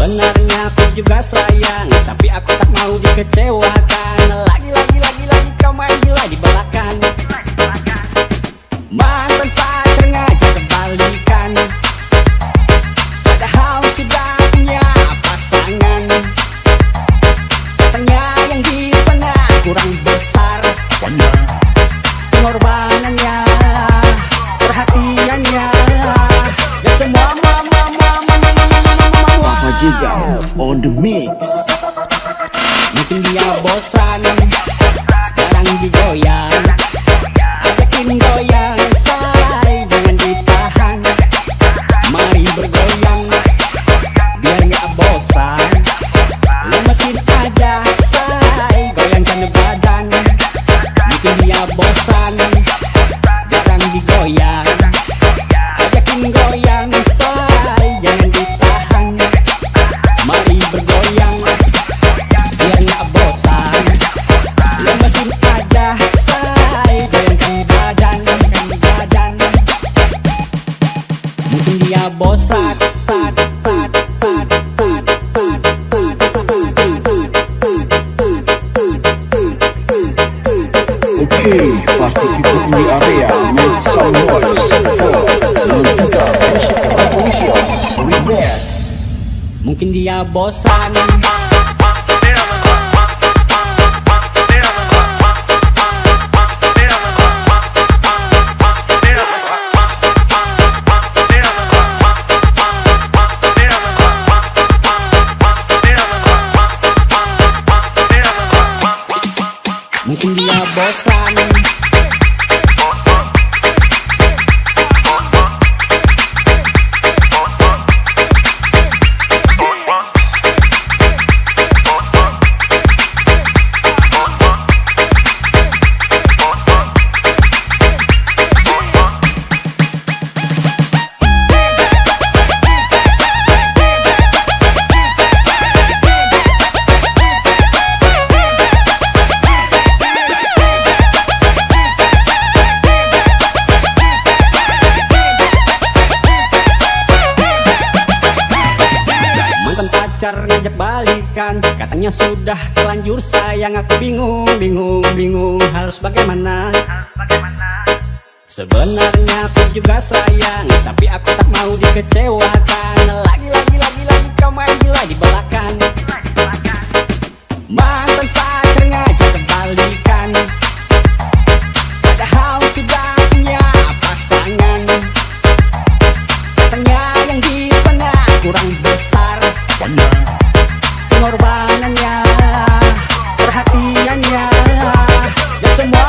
Sebenarnya aku juga sayang, tapi aku tak mau dikecewakan. Lagi kau main gila di belakang. Mantan pacar ngajak kebalikan, padahal sudah punya pasangan. Katanya yang di sana kurang besar pengorbanannya, perhatiannya, dan semua Papa Jigal on the mix. Mungkin dia bosan, jarang digoyang, ajakin goyang, say, jangan ditahan. Mari bergoyang, biar gak bosan. Lemesin aja, say, goyangkan badan. Mungkin dia bosan, jarang digoyang, ajakin goyang, say, jangan ditahan. Mari bergoyang, biar gak bosan. Lemesin aja, say, goyangkan badan. Mungkin dia bosan. Okay, party people in the area, make some noise for Nontika Official Remix. Mungkin dia bosan. Mungkin dia bosan. Pacar ngajak balikan, katanya sudah terlanjur sayang. Aku bingung harus bagaimana. Sebenarnya aku juga sayang, tapi aku tak mau dikecewakan. Lagi kau main gila di belakang. Mantan pacar ngajak kebalikan, padahal sudah punya pasangan. Katanya yang di sana kurang besar pengorbanannya, perhatiannya, dan semua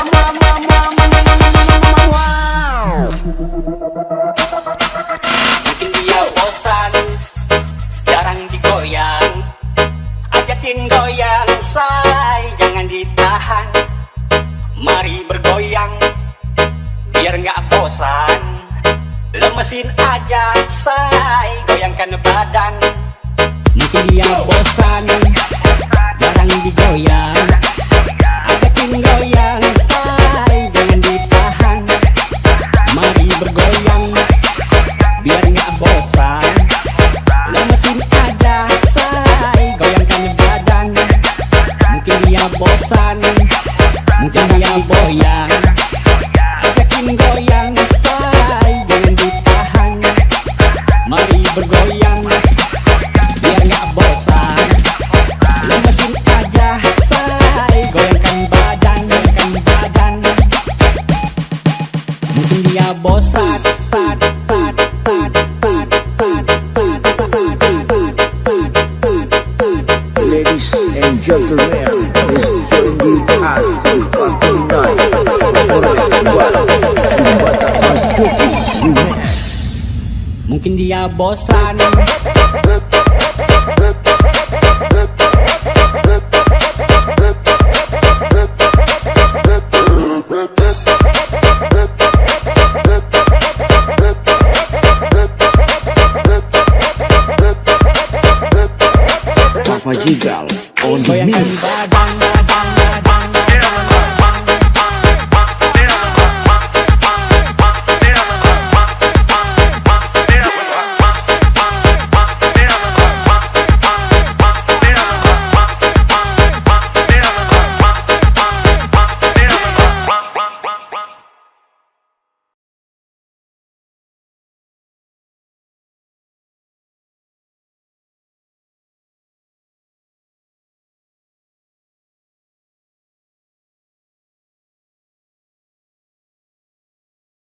Mungkin dia bosan, jarang digoyang, ajakin goyang, say, jangan ditahan. Mari bergoyang, biar gak bosan. Lemesin aja, say, goyangkan badan. Mungkin dia bosan, jarang digoyang, ajakin goyang, say, jangan ditahan. Mari bergoyang, biar gak bosan. Lemesin aja, say, goyangkan badan. Mungkin dia bosan, mungkin dia goyang, ajakin goyang, say, jangan ditahan. Mari bergoyang, biar gak bosan. Lemesin aja, say, goyangkan badan. Mungkin dia bosan. Ladies and gentlemen, please join the us to party night. Mungkin dia bosan. Papa Jigal on the Goyangkan mix. badan.